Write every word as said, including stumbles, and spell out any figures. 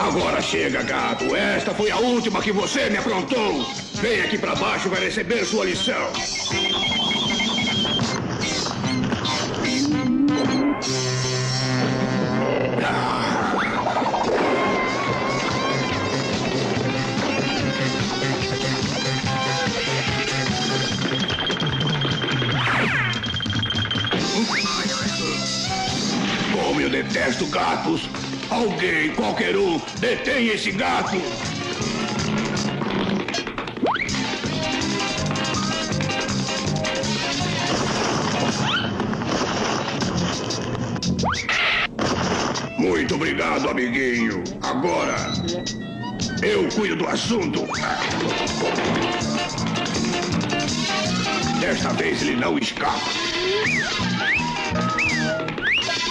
Agora chega, gato. Esta foi a última que você me aprontou. Vem aqui pra baixo e vai receber sua lição. Como eu detesto gatos. Alguém, qualquer um, detém esse gato. Muito obrigado, amiguinho. Agora, eu cuido do assunto. Desta vez ele não escapa.